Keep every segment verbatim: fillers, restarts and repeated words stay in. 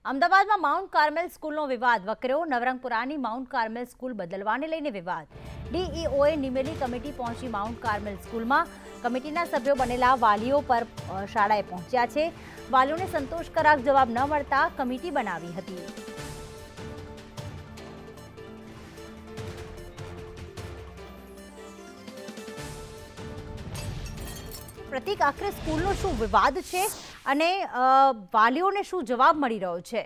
અમદાવાદમાં mount Carmel સ્કૂલનો વિવાદ વકર્યો। નવરંગપુરાની માઉન્ટ કાર્મેલ સ્કૂલ બદલવાને લઈને વિવાદ। ડીઈઓએ નિમેલી કમિટી પહોંચી માઉન્ટ કાર્મેલ સ્કૂલમાં। કમિટીના સભ્યો બનેલા વાલીઓ પર શાળાએ પહોંચ્યા છે। વાલીઓને સંતોષકારક જવાબ ન મળતા કમિટી બનાવી હતી। પ્રતિક, આખરે સ્કૂલનો શું વિવાદ છે અને વાલીઓને શું જવાબ મળી રહ્યો છે?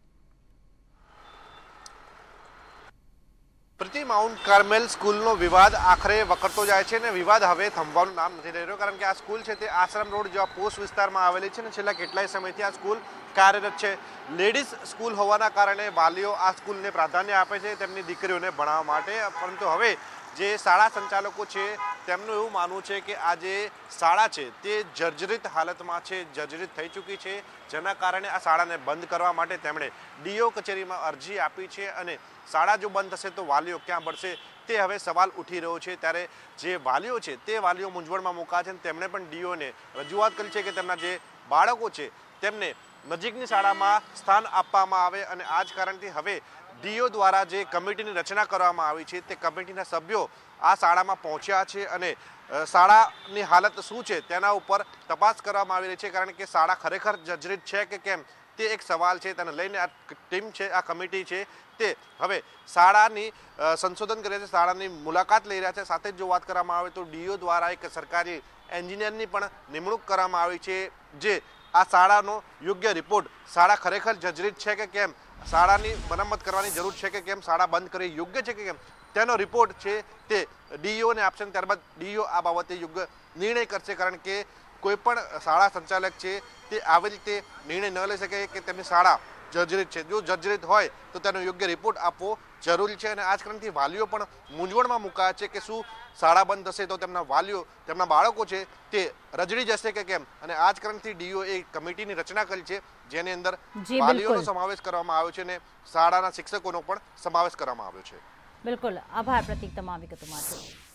પ્રતિ માઉન્ટ કાર્મેલ સ્કૂલનો વિવાદ આખરે વકરતો જાય છે અને વિવાદ હવે થંભવાનું નામ નથી લઈ રહ્યો, કારણ કે આ સ્કૂલ છે તે આશ્રમ રોડ જેવા પોસ્ટ વિસ્તારમાં આવેલી છે અને છેલ્લા કેટલાય સમયથી આ સ્કૂલ કાર્યરત છે। લેડીઝ સ્કૂલ હોવાના કારણે વાલીઓ આ સ્કૂલને પ્રાધાન્ય આપે છે તેમની દીકરીઓને ભણાવવા માટે, પરંતુ હવે જે શાળા સંચાલકો છે તેમનું એવું માનવું છે કે આ જે શાળા છે તે જર્જરિત હાલતમાં છે, જર્જરિત થઈ ચૂકી છે, જેના કારણે આ શાળાને બંધ કરવા માટે તેમણે ડીઓ કચેરીમાં અરજી આપી છે અને શાળા જો બંધ થશે તો વાલીઓ ક્યાં ભણશે તે હવે સવાલ ઉઠી રહ્યો છે। ત્યારે જે વાલીઓ છે તે વાલીઓ મૂંઝવણમાં મુકાયા છે અને તેમણે પણ ડીઓને રજૂઆત કરી છે કે તેમના જે બાળકો છે તેમને નજીકની શાળામાં સ્થાન આપવામાં આવે અને આ જ કારણથી હવે ડીઓ દ્વારા જે કમિટીની રચના કરવામાં આવી છે તે કમિટીના સભ્યો આ શાળામાં પહોંચ્યા છે અને શાળાની હાલત શું છે તેના ઉપર તપાસ કરવામાં આવી રહી છે, કારણ કે શાળા ખરેખર જર્જરિત છે કે કેમ તે એક સવાલ છે। તેને લઈને આ ટીમ છે, આ કમિટી છે તે હવે શાળાની સંશોધન કરે છે, શાળાની મુલાકાત લઈ રહ્યા છે। સાથે જ જો વાત કરવામાં આવે તો ડીઓ દ્વારા એક સરકારી એન્જિનિયરની પણ નિમણૂક કરવામાં આવી છે, જે આ શાળાનો યોગ્ય રિપોર્ટ શાળા ખરેખર જર્જરિત છે કે કેમ, શાળાની મરમ્મત કરવાની જરૂર છે કે કેમ, શાળા બંધ કરવી યોગ્ય છે કે કેમ તેનો રિપોર્ટ છે તે ડીઈઓને આપશે। ત્યારબાદ ડીઈઓ આ બાબતે યોગ્ય નિર્ણય કરશે, કારણ કે કોઈ પણ શાળા સંચાલક છે તે આવી રીતે નિર્ણય ન લઈ શકે કે તેમની શાળા જર્જરિત છે। જો જર્જરિત હોય તો તેનો યોગ્ય રિપોર્ટ આપવો જરૂરી છે અને આ જ કારણથી વાલીઓ પણ મૂંઝવણમાં મુકાયા છે કે શું શાળા બંધ થશે તો તેમના વાલીઓ, તેમના બાળકો છે તે રજડી જશે કે કેમ, અને આ જ કારણથી ડીઓ એ કમિટીની રચના કરી છે જેની અંદર વાલીઓનો સમાવેશ કરવામાં આવ્યો છે અને શાળાના શિક્ષકોનો પણ સમાવેશ કરવામાં આવ્યો છે। બિલકુલ, આભાર પ્રતિક તમામ વિગતો માટે।